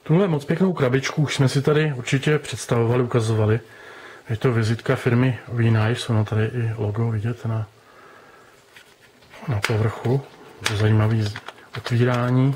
Tuhle moc pěknou krabičku už jsme si tady určitě představovali, ukazovali. Je to vizitka firmy V-Knives, ono tady i logo vidět na povrchu. To zajímavý otvírání.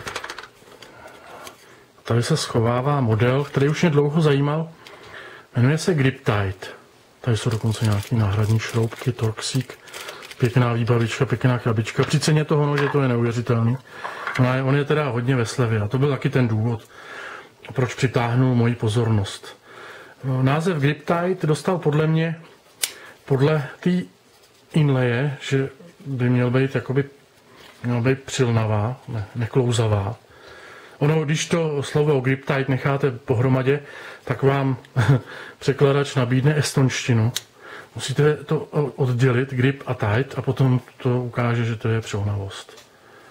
Tady se schovává model, který už mě dlouho zajímal. Jmenuje se Grip Tight. Tady jsou dokonce nějaké náhradní šroubky, torxík. Pěkná výbavička, pěkná krabička. Při ceně toho nože to je neuvěřitelný. On je teda hodně ve slevě a to byl taky ten důvod, proč přitáhnul moji pozornost. Název Grip Tight dostal podle mě, podle té inlaye, že by měl být přilnavá, neklouzavá. Ono, když to slovo Grip Tight necháte pohromadě, tak vám překladač nabídne estonštinu. Musíte to oddělit, grip a tight, a potom to ukáže, že to je přilnavost.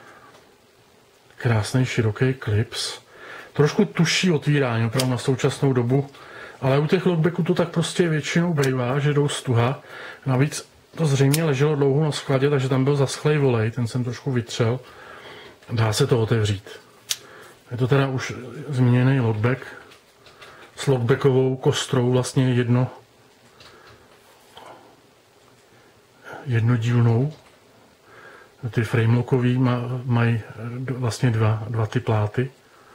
Krásný široký klips. Trošku tužší otvírání, opravdu na současnou dobu, ale u těch lockbacků to tak prostě většinou bývá, že jdou stuha. Navíc to zřejmě leželo dlouho na skladě, takže tam byl zaschlej volej, ten jsem trošku vytřel. Dá se to otevřít. Je to teda už zmíněný lockback s lockbackovou kostrou, vlastně jednodílnou. Ty framelockový mají vlastně dva ty pláty.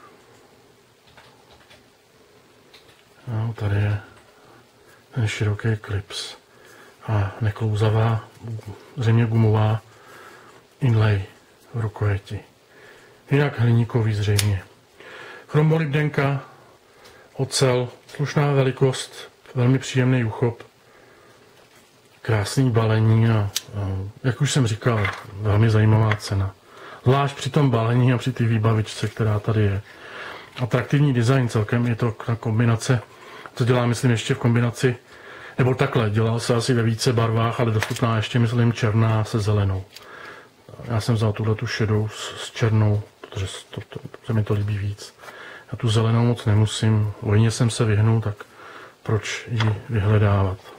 No, tady je ten široký klips a neklouzavá, zřejmě gumová inlay v rukojeti. Jinak hliníkový zřejmě. Chromolibdenka, ocel, slušná velikost, velmi příjemný uchop, krásný balení a jak už jsem říkal, velmi zajímavá cena. Zvlášť při tom balení a při té výbavičce, která tady je. Atraktivní design celkem, je to kombinace, to dělá, myslím, ještě v kombinaci, nebo takhle, dělal se asi ve více barvách, ale dostupná ještě, myslím, černá se zelenou. Já jsem vzal tuhletu šedou s černou, protože se mi to líbí víc. Já tu zelenou moc nemusím, vojně jsem se vyhnul, tak proč ji vyhledávat.